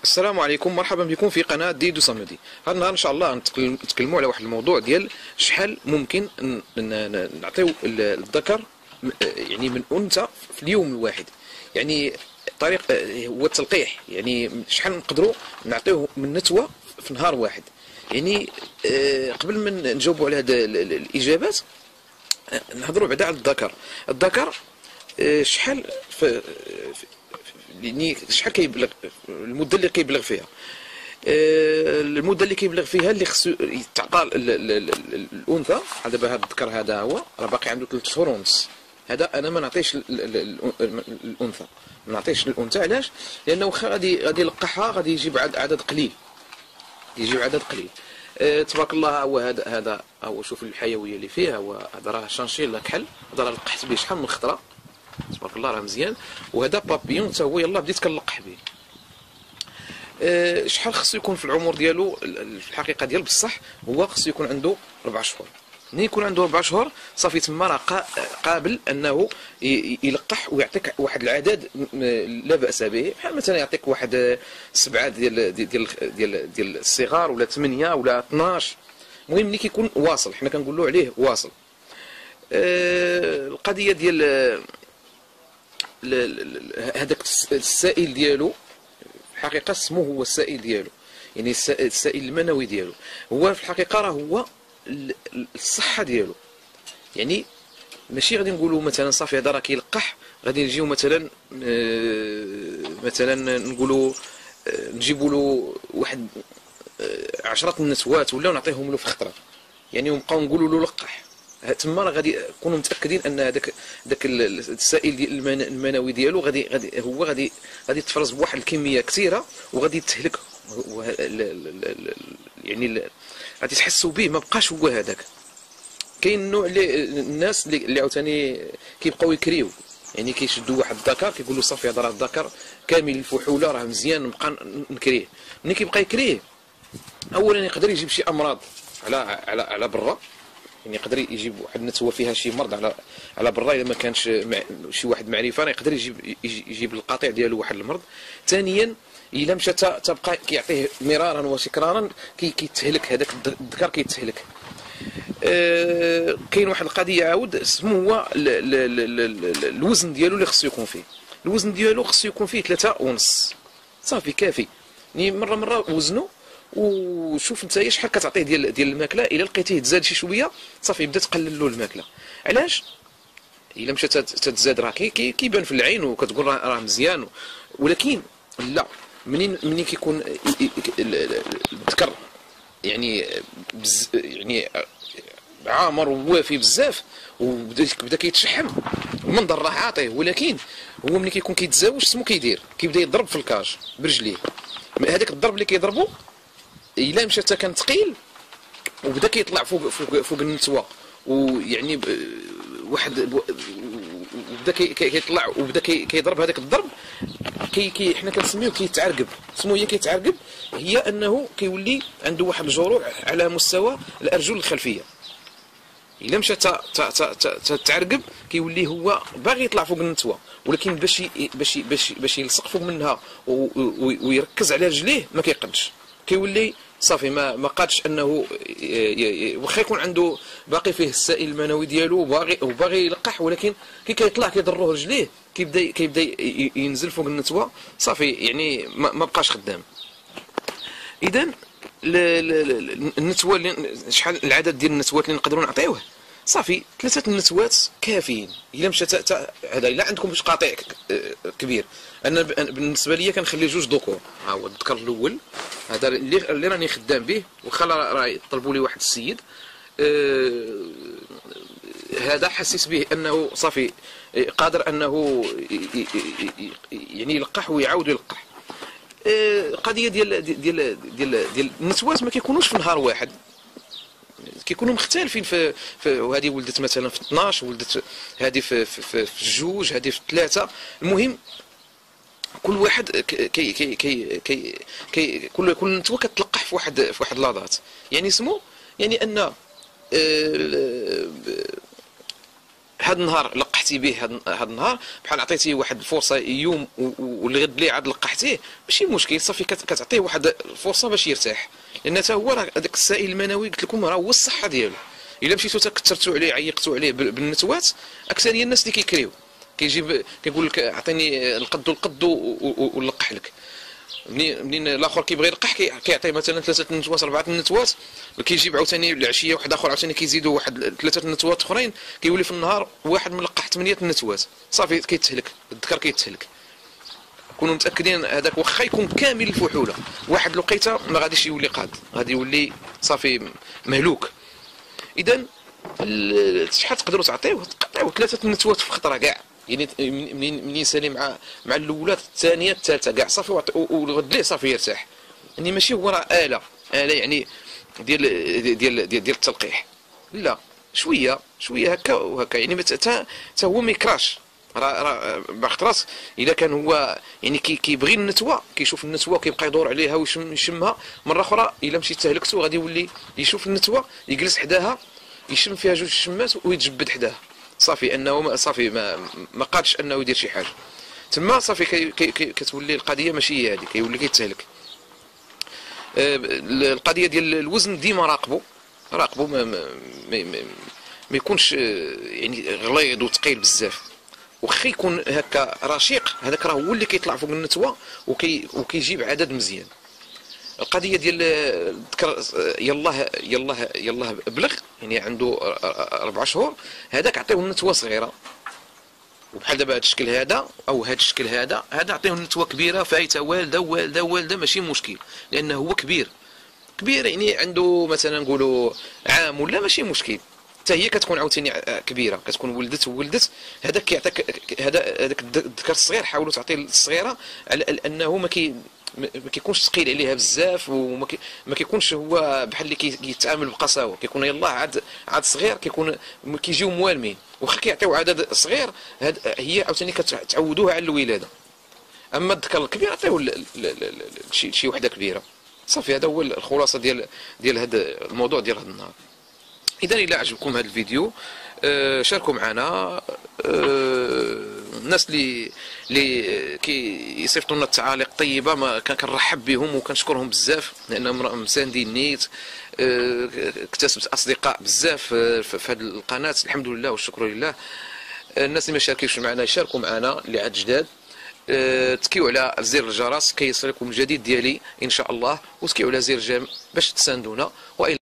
السلام عليكم، مرحبا بكم في قناة ديدو صمدي. هذا النهار ان شاء الله نتكلموا على واحد الموضوع ديال شحال ممكن نعطيو الذكر يعني من انثى في اليوم الواحد. يعني طريق هو التلقيح، يعني شحال نقدروا نعطيوه من نتوى في نهار واحد. يعني قبل ما نجاوبوا على هذه الاجابات نهضروا بعدا على الذكر شحال يعني شحال كيبلغ المده اللي كيبلغ فيها. المده اللي كيبلغ فيها اللي خصو يتعطى الانثى. دابا هذا الذكر هذا هو راه باقي عنده 3 شهور ونص. هذا انا ما نعطيش الانثى، ما نعطيش الانثى. علاش؟ لانه واخا غادي يلقحها غادي يجيب عدد قليل، تبارك الله. هو هذا هو، شوف الحيويه اللي فيه. هو هذا راه شانشيلا كحل، هذا راه لقحت به شحال من خطره، تبارك الله راه مزيان. وهذا بابيون حتى هو يلاه بديت كنلقح به. شحال خصو يكون في العمر ديالو؟ في الحقيقه ديال بصح هو خصو يكون عنده 4 شهور. ملي يكون عنده 4 شهور صافي تما راه قابل انه يلقح ويعطيك واحد العدد لا باس به. بحال مثلا يعطيك واحد 7 ديال الصغار، ولا 8 ولا 12. المهم ملي كيكون واصل، حنا كنقولوا عليه واصل. القضيه ديال هذاك السائل ديالو، في الحقيقه اسمه هو السائل ديالو، يعني السائل المنوي ديالو. هو في الحقيقه راه هو الصحه ديالو. يعني ماشي غادي نقولوا مثلا صافي هذا راه كيلقح، غادي نجيو مثلا نقولوا نجيبوا له واحد 10 النسوات ولا نعطيهم له في خطره، يعني ونبقاو نقولوا له لقح. تما راه غادي نكونوا متاكدين ان داك السائل ديال المنوي ديالو غادي يتفرز بواحد الكميه كثيره وغادي يتهلك. يعني غادي تحسوا به ما بقاش هو هذاك. كاين نوع الناس اللي عاوتاني كيبقاو يكريو، يعني كيشدوا واحد الذكر كيقولوا صافي هذا راه الذكر كامل الفحوله راه مزيان نبقى نكريه. ملي كيبقى يكريه اولا يقدر يجيب شي امراض على برا، يعني يقدر يجيب واحد النتوه فيها شي مرض على برا. الا ما كانش شي واحد معرفه راه يقدر يجيب القطيع ديالو واحد المرض. ثانيا الا مشى تبقى كيعطيه مرارا وتكرارا كيتهلك هذاك الذكر كيتهلك. كاين واحد القضيه عاود اسمه هو الوزن ديالو اللي خصو يكون فيه. الوزن ديالو خصو يكون فيه 3.5 صافي كافي. يعني مره وزنه وشوف نتايا شحال كتعطيه ديال الماكله. الا لقيتيه تزاد شي شويه صافي بدا تقلل له الماكله. علاش؟ الا مشات تتزاد راه كيبان في العين وكتقول راه مزيان، ولكن لا. منين كيكون الذكر يعني يعني عامر ووافي بزاف وبدا كيتشحم، المنظر راه عاطيه، ولكن هو ملي كيكون كيتزاوج سمو كيبدا يضرب في الكاج برجليه. هذاك الضرب اللي كيضربو الا مشى حتى كان ثقيل وبدا كيطلع فوق النتوى، ويعني واحد وبدا كيطلع وبدا كيضرب هذاك الضرب. حنا كنسميوه كيتعرقب. سمو هي كيتعرقب، هي انه كيولي عنده واحد الجروح على مستوى الارجل الخلفيه. الا مشى تعرقب كيولي هو باغي يطلع فوق النتوى، ولكن باش يلصق فوق منها ويركز على رجليه ما كيقدش. كيولي صافي ما قادش انه واخا يكون عنده باقي فيه السائل المنوي ديالو وباغي يلقح، ولكن كي كيطلع كيضروه رجليه كيبدا ينزل فوق النتوى صافي، يعني ما بقاش خدام. اذا النتوى شحال العدد ديال النتوات اللي نقدروا نعطيوه؟ صافي 3 النتوات كافيين. الا مشى هذا الا عندكم باش قاطع كبير. انا بالنسبه لي كنخلي 2 ذكور. ها هو الذكر الاول هذا اللي راني خدام به، واخا راه طلبوا لي واحد السيد. هذا حسيت به انه صافي قادر انه يعني يلقح ويعاود يلقح. القضيه ديال النتوات ما كيكونوش في نهار واحد، كيكونوا مختلفين. وهذه ولدت مثلا في 12، ولدت هذه في 2، هذه في 3. المهم كل واحد كل نتوى كتلقح في واحد لاضات. يعني اسمه يعني ان هذا النهار لقحتي به، هذا النهار بحال عطيتيه واحد الفرصه يوم والغد اللي عاد لقحتيه ماشي مشكل، صافي كتعطيه واحد الفرصه باش يرتاح، لان حتى هو راه هذاك السائل المنوي قلت لكم راه هو الصحه ديالو. الا مشيتو كثرتوا عليه عيقتوا عليه بالنتوات، اكثريه الناس اللي كيكريو كيجيب كيقول لك اعطيني القد ونلقح لك. منين الاخر كيبغي يلقح كيعطيه مثلا 3 نتوات 4 نتوات، كيجيب عاوتاني العشيه واحد اخر عاوتاني كيزيدوا واحد 3 نتوات اخرين، كيولي في النهار واحد ملقح 8 نتوات، صافي كيتهلك الذكر كيتهلك. كونوا متاكدين هذاك واخا يكون كامل الفحوله، واحد الوقيته ما غاديش يولي قاد، غادي يولي صافي مهلوك. اذا شحال تقدروا تعطيوه 3 نتوات في خطره كاع، يعني منين يسالي مع الاولى الثانيه الثالثه كاع صافي، والغد ليه صافي يرتاح. يعني ماشي هو راه اله يعني ديال التلقيح، لا شويه هكا وهكا، يعني حتى هو ما يكراش. راه بعض الخطرات الا كان هو يعني كيبغي النتوه، كيشوف النتوه كيبقى يدور عليها ويشمها، مره اخرى الا مشيت تهلكتو غادي يولي يشوف النتوه يجلس حداها يشم فيها 2 شمات ويتجبد حداها، صافي انه صافي ما قادش انه يدير شي حاجه تما، صافي كتولي القضيه ماشي هي هذه، كيولي كيتهلك. القضيه ديال الوزن ديما راقبوا ما يكونش يعني غليظ وثقيل بزاف، واخا يكون هكا رشيق هذاك راه هو اللي كيطلع فوق النتوه وكيجيب عدد مزيان. القضيه ديال الذكر يلاه بلغ، يعني عنده 4 شهور، هذاك عطيوه النتوه صغيره، وبحال دابا هذا الشكل هذا او هذا الشكل هذا عطيوه النتوه كبيره فايته والده ماشي مشكل، لانه هو كبير يعني عنده مثلا نقولوا عام ولا ماشي مشكل، حتى هي كتكون عاوتاني كبيره، كتكون ولدت هذاك كيعطيك هذاك الذكر الصغير. حاولوا تعطيه الصغيره على انه ما كيكونش ثقيل عليها بزاف، وما كيكونش هو بحال اللي كيتعامل بقساوه، كيكون يلاه عاد صغير، كيجيو موالمين، واخا كيعطيو عدد صغير هي عاوتاني كتعودوها على الولاده. اما الذكر الكبير عطيوه شي وحده كبيره، صافي. هذا هو الخلاصه ديال هذا الموضوع ديال هذا النهار. اذا الى عجبكم هذا الفيديو شاركوا معنا. الناس اللي كيصيفطوا لنا التعاليق الطيبه ما كنرحب بهم وكنشكرهم بزاف، لانهم مساندين نيت. اكتسبت اصدقاء بزاف في هذه القناه الحمد لله والشكر لله. الناس اللي ما شاركوش معنا يشاركوا معنا، اللي عاد جداد تكيو على زر الجرس كيصلكم الجديد ديالي ان شاء الله، وتكيو على زر جيم باش تساندونا.